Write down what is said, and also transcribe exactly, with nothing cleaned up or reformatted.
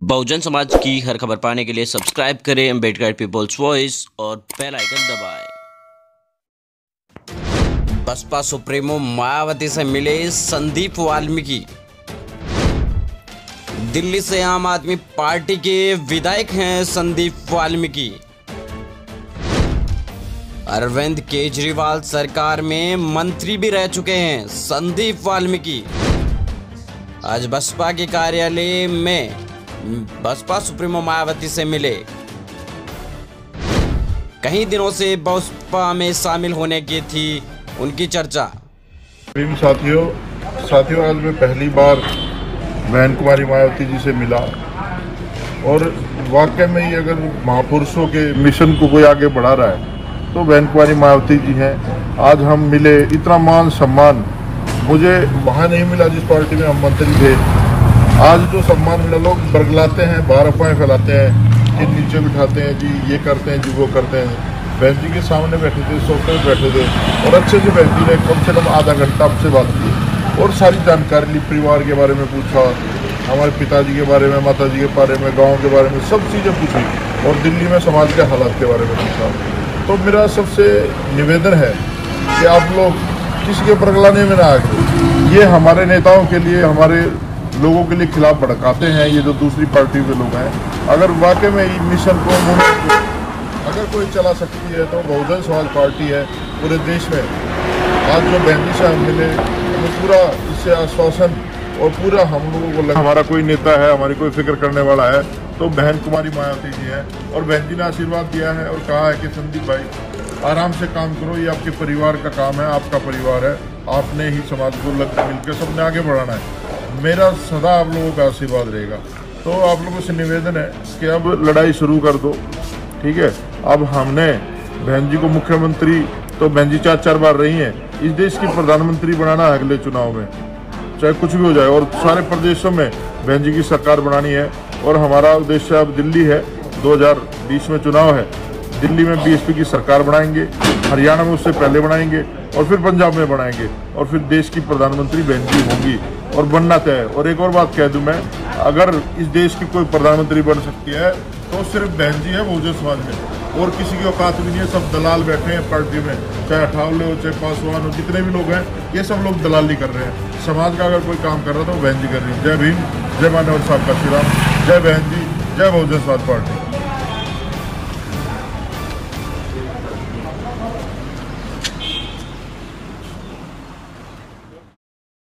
बहुजन समाज की हर खबर पाने के लिए सब्सक्राइब करें अम्बेडकर पीपल्स वॉइस और बेल आइकन दबाएं। बसपा सुप्रीमो मायावती से मिले संदीप वाल्मीकि। दिल्ली से आम आदमी पार्टी के विधायक हैं संदीप वाल्मीकि। अरविंद केजरीवाल सरकार में मंत्री भी रह चुके हैं संदीप वाल्मीकि। आज बसपा के कार्यालय में बसपा सुप्रीमो मायावती से मिले। कई दिनों से बसपा में शामिल होने की थी उनकी चर्चा। साथियों साथियों आज मैं पहली बार बहन कुमारी मायावती जी से मिला और वाकई में ही अगर महापुरुषों के मिशन को कोई आगे बढ़ा रहा है तो बहन कुमारी मायावती जी हैं। आज हम मिले, इतना मान सम्मान मुझे वहाँ नहीं मिला जिस पार्टी में हम मंत्री थे। आज जो सम्मान मिला, लोग बरगलाते हैं, बाहर अफवाहें फैलाते हैं कि नीचे बिठाते हैं जी, ये करते हैं जी, वो करते हैं। बहन जी के सामने बैठे थे, सोफे में बैठे थे और अच्छे से बहन जी ने कम से कम आधा घंटा हमसे बात की और सारी जानकारी ली। परिवार के बारे में पूछा, हमारे पिताजी के बारे में, माता जी के बारे में, गाँव के बारे में, सब चीज़ें पूछी और दिल्ली में समाज के हालात के बारे में पूछा। तो मेरा सबसे निवेदन है कि आप लोग किसी के बरगलाने में ना आए। ये हमारे नेताओं के लिए, हमारे लोगों के लिए खिलाफ भड़काते हैं ये जो दूसरी पार्टी के लोग हैं। अगर वाकई में इस मिशन को अगर कोई चला सकती है तो बहुजन समाज पार्टी है पूरे देश में। आज जो बहन जी से हम मिले हमें पूरा इससे आश्वासन और पूरा हम लोगों को लगा हमारा कोई नेता है, हमारी कोई फिक्र करने वाला है तो बहन कुमारी मायावती जी है। और बहन जी ने आशीर्वाद दिया है और कहा है कि संदीप भाई आराम से काम करो, ये आपके परिवार का काम है, आपका परिवार है, आपने ही समाज को लग मिलकर सबने आगे बढ़ाना है। मेरा सदा आप लोगों का आशीर्वाद रहेगा। तो आप लोगों से निवेदन है कि अब लड़ाई शुरू कर दो, ठीक है। अब हमने बहन जी को मुख्यमंत्री, तो बहन जी चार चार बार रही हैं, इस देश की प्रधानमंत्री बनाना है अगले चुनाव में, चाहे कुछ भी हो जाए। और सारे प्रदेशों में बहन जी की सरकार बनानी है और हमारा उद्देश्य अब दिल्ली है, दो हज़ार बीस में चुनाव है, दिल्ली में बीएसपी की सरकार बनाएंगे, हरियाणा में उससे पहले बनाएंगे और फिर पंजाब में बनाएंगे और फिर देश की प्रधानमंत्री बहन जी होंगी और बनना तय है। और एक और बात कह दूं मैं, अगर इस देश की कोई प्रधानमंत्री बन सकती है तो सिर्फ बहन जी है बहुजन समाज में, और किसी की औकात भी नहीं है। सब दलाल बैठे हैं पार्टी में, चाहे अठावले हो, चाहे पासवान हो, जितने भी लोग हैं ये सब लोग दलाली कर रहे हैं। समाज का अगर कोई काम कर रहा है तो बहन जी कर रही है। जय भीम, जय मानव साहब का श्री राम, जय बहन जी, जय बहुजन समाज पार्टी।